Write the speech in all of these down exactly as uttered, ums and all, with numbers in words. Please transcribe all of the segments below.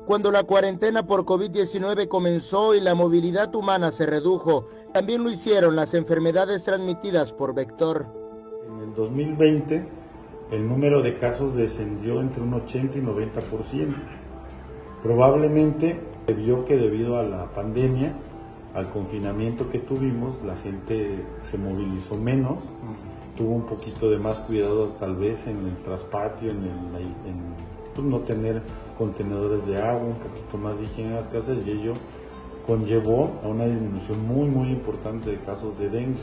Cuando la cuarentena por COVID diecinueve comenzó y la movilidad humana se redujo, también lo hicieron las enfermedades transmitidas por vector. En el dos mil veinte, el número de casos descendió entre un ochenta y noventa por ciento. Probablemente se vio que debido a la pandemia, al confinamiento que tuvimos, la gente se movilizó menos, tuvo un poquito de más cuidado tal vez en el traspatio, en, el, en pues, no tener contenedores de agua, un poquito más de higiene en las casas, y ello conllevó a una disminución muy muy importante de casos de dengue.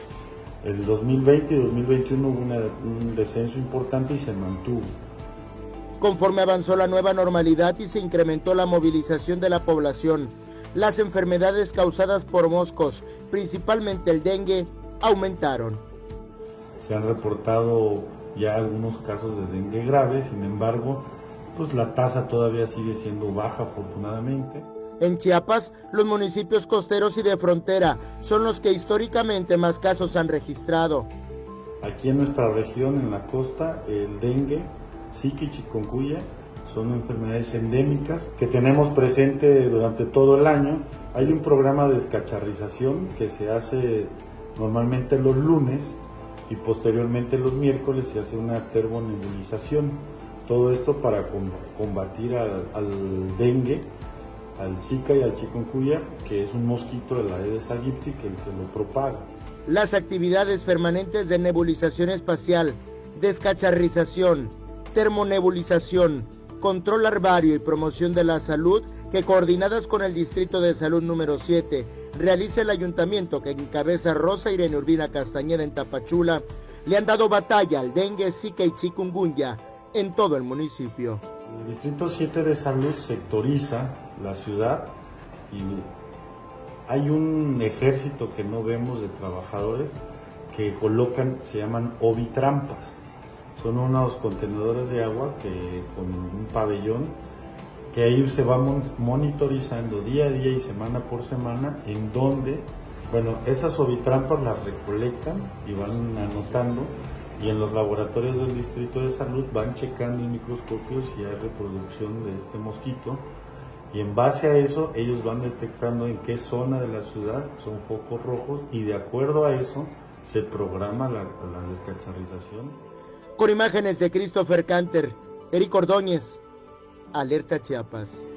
El dos mil veinte y dos mil veintiuno hubo una, un descenso importante y se mantuvo. Conforme avanzó la nueva normalidad y se incrementó la movilización de la población, las enfermedades causadas por moscos, principalmente el dengue, aumentaron. Se han reportado ya algunos casos de dengue grave, sin embargo, pues la tasa todavía sigue siendo baja, afortunadamente. En Chiapas, los municipios costeros y de frontera son los que históricamente más casos han registrado. Aquí en nuestra región, en la costa, el dengue, zika y chikungunya son enfermedades endémicas que tenemos presente durante todo el año. Hay un programa de descacharrización que se hace normalmente los lunes y posteriormente los miércoles se hace una termonebulización. Todo esto para combatir al, al dengue, al zika y al chikungunya, que es un mosquito de la Aedes aegypti que, que lo propaga. Las actividades permanentes de nebulización espacial, descacharrización, termonebulización, control larvario y promoción de la salud, que coordinadas con el Distrito de Salud número siete, realiza el ayuntamiento que encabeza Rosa Irene Urbina Castañeda en Tapachula, le han dado batalla al dengue, zika y chikungunya en todo el municipio. El Distrito siete de Salud sectoriza la ciudad y hay un ejército que no vemos de trabajadores que colocan, se llaman ovitrampas. Son unos contenedores de agua que con un pabellón que ahí se va monitorizando día a día y semana por semana en donde, bueno, esas ovitrampas las recolectan y van anotando, y en los laboratorios del Distrito de Salud van checando en microscopios si hay reproducción de este mosquito, y en base a eso ellos van detectando en qué zona de la ciudad son focos rojos y de acuerdo a eso se programa la, la descacharrización. Con imágenes de Christopher Canter, Eric Ordóñez, Alerta Chiapas.